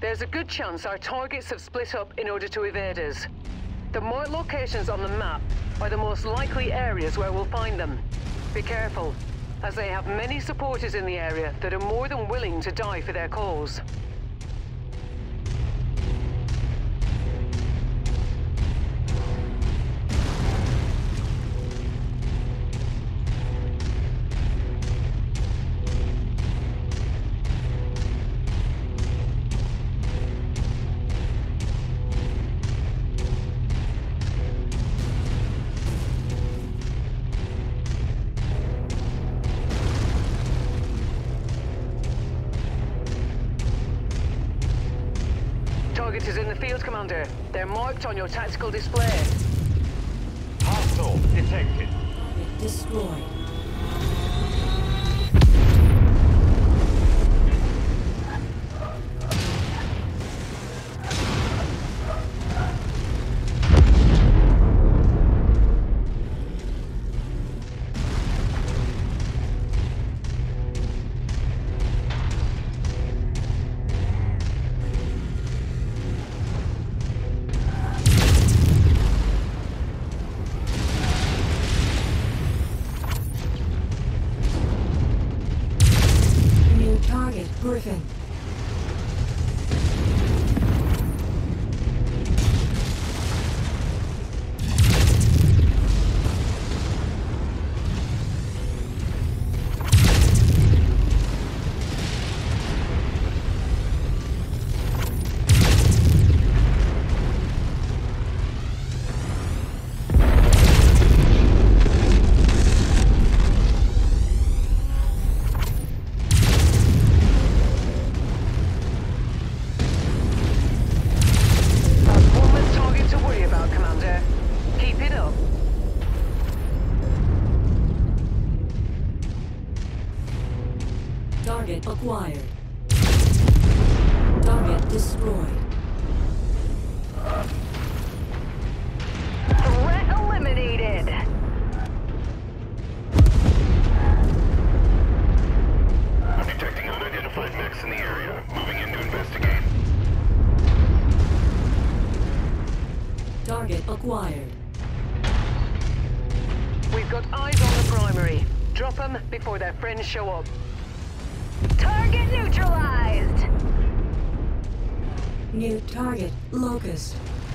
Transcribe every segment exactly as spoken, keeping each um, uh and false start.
There's a good chance our targets have split up in order to evade us. The marked locations on the map are the most likely areas where we'll find them. Be careful, as they have many supporters in the area that are more than willing to die for their cause. Target is in the field, Commander. They're marked on your tactical display. Hostile detected. Destroyed. Griffin. Target acquired. Target destroyed. Threat eliminated. I'm detecting unidentified mechs in the area. Moving in to investigate. Target acquired. We've got eyes on the primary. Drop them before their friends show up. Target neutralized! New target, Locust.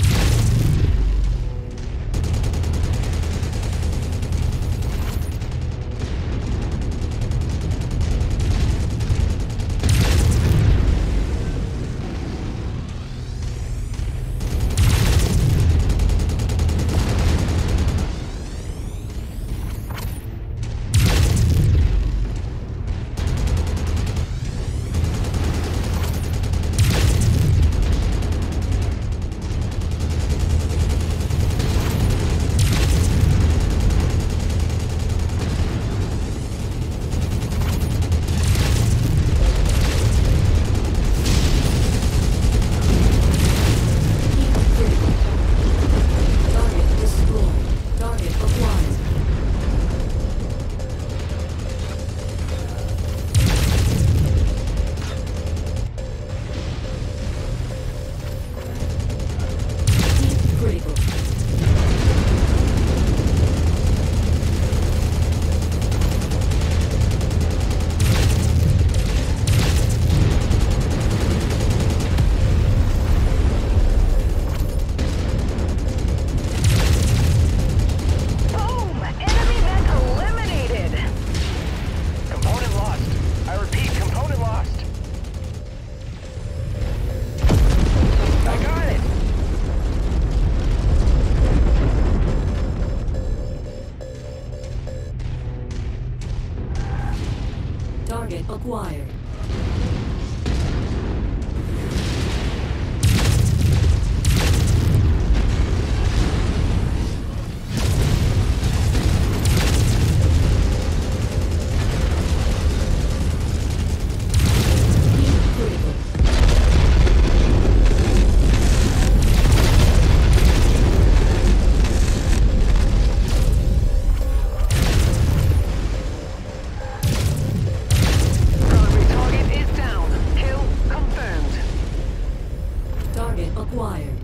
Target acquired. Primary acquired.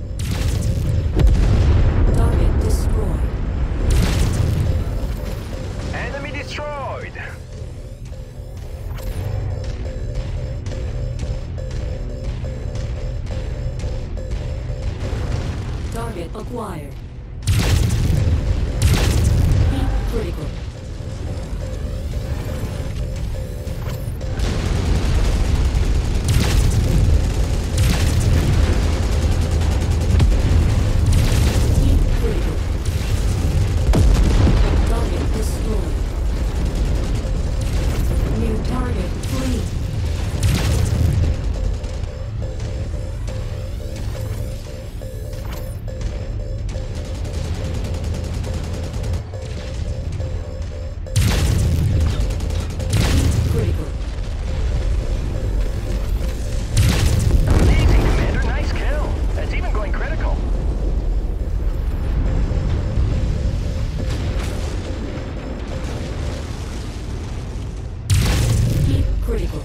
Target destroyed. Enemy destroyed! Target acquired. Heat critical. Heat critical. Target destroyed. New target free. Critical. Amazing, Commander. Nice kill. It's even going critical. Heat critical.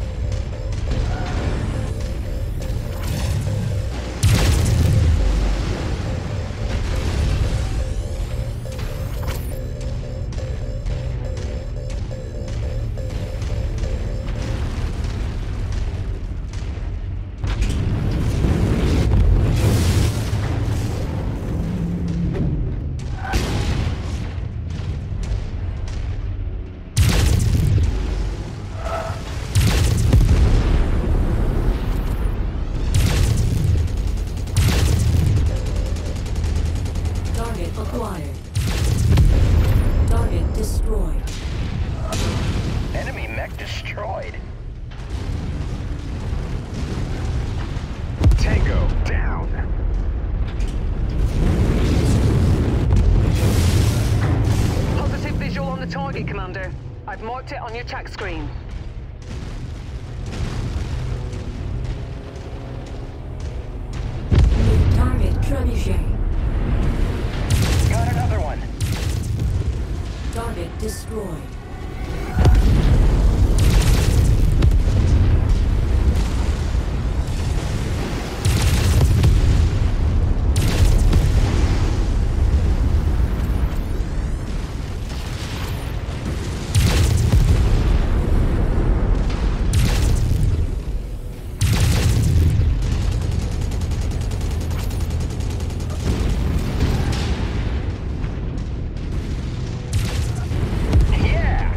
Target acquired. Target destroyed. Enemy mech destroyed. Tango down. Positive visual on the target, Commander. I've marked it on your track screen. New target trebuchet. Got another one. Target destroyed. Yeah!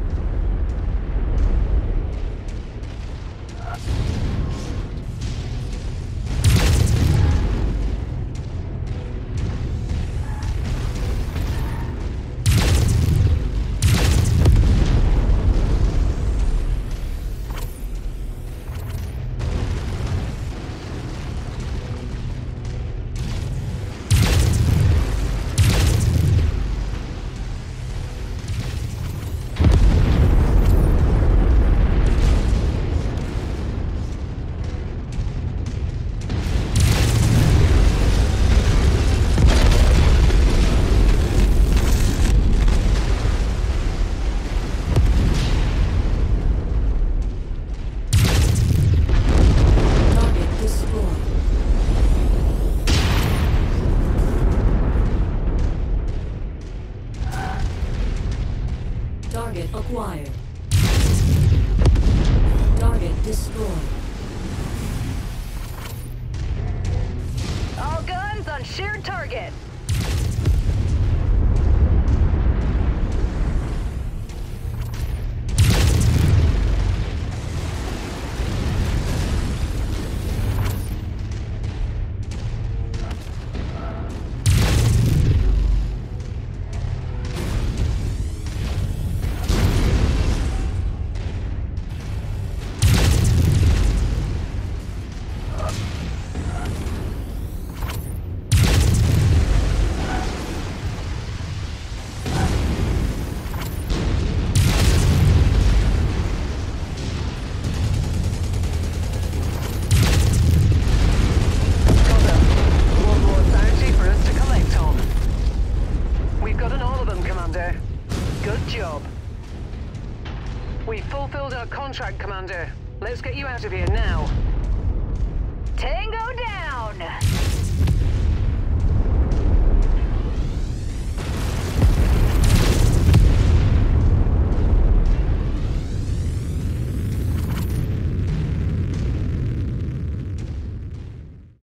Target destroyed. Target acquired. Target destroyed. All guns on shared target. fulfilled our contract, Commander. Let's get you out of here now. Tango down! down.